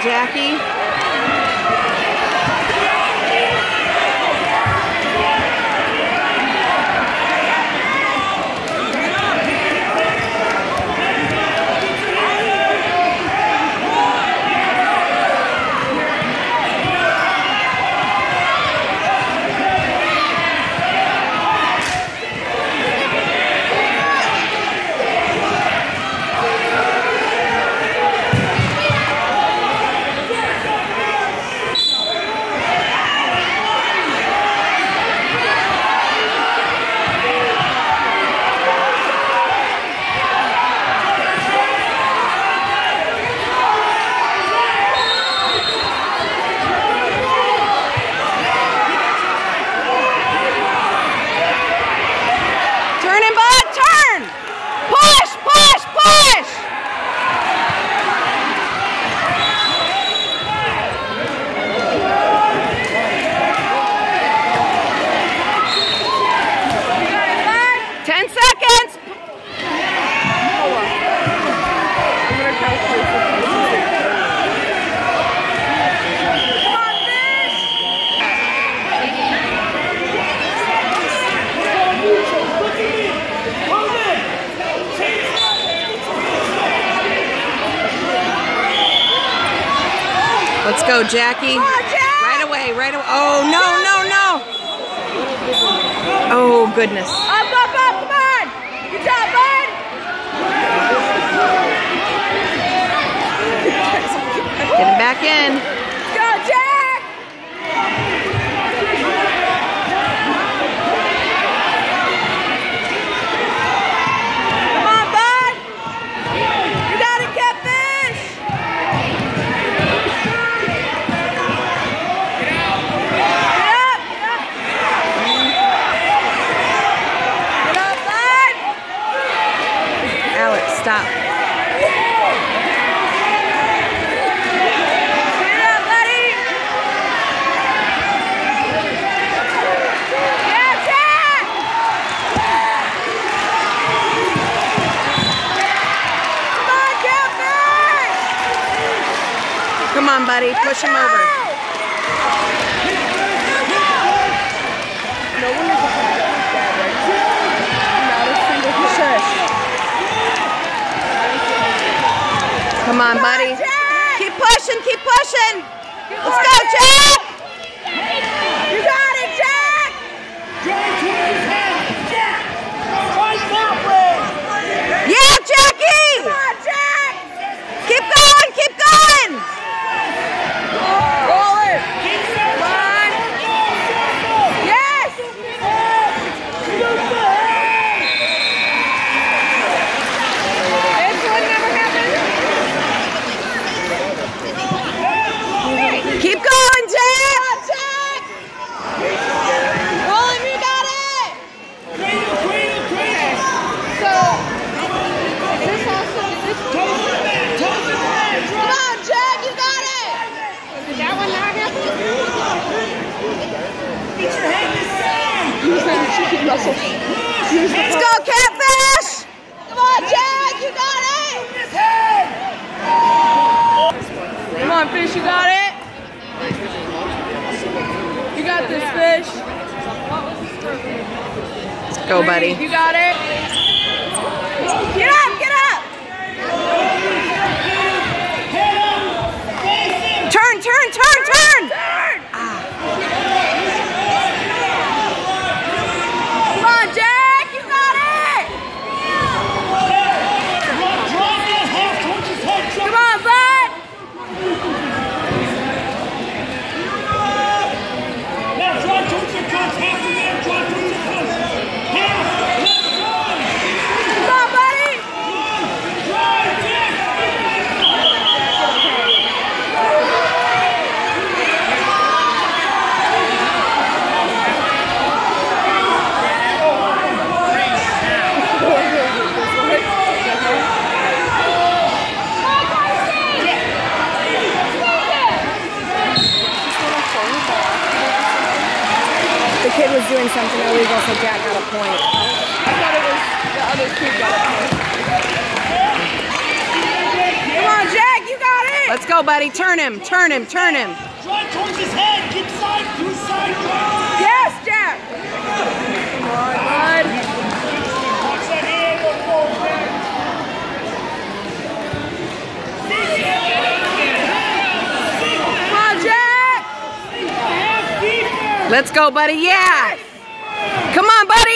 Jackie. Let's go, Jackie. Right away, right away. Oh, no, no, no. Oh, goodness. Up, come on. Good job, bud. Get him back in. Go, Jack. Come on, bud. You got it, Catfish. Stop. Get up, buddy. Yeah, Jack. Come on, Catfish. Come on, buddy. Push him over. No one is not a single push. Come on, buddy. Keep pushing, keep pushing. Let's go, Jack. You got it, Jack. Yeah, Jackie. Come on, Jack. Keep going, keep going. Roll it. Come on. Yes. This one never happened. Keep going, Jack. Roll him, you got it. So, is this also this one? Come on, Jack, you got it. Did that one not happen? Get your head in the sand. Use that chicken muscle. Let's go, Catfish. Come on, Jack, you got it. Come on, Fish, you got it. You got this, Fish. Let's go, buddy. You got it. Get up, get up. Turn, turn, turn, turn. Come on, Jack, you got it. Come on, bud. Now draw towards your coach, half the man, draw towards your coach. Half, left side. Come on, buddy. Drive, Jack. The kid was doing something illegal, so Jack got a point. I thought it was the other kid got it. Come on, Jack, you got it. Let's go, buddy. Turn him, turn him, turn him. Drive towards his head. Get side to side. Yes, Jack. Come on, bud. Watch that hand. Go forward, Jack. Come on, Jack. Half deeper. Let's go, buddy. Yeah. Come on, buddy.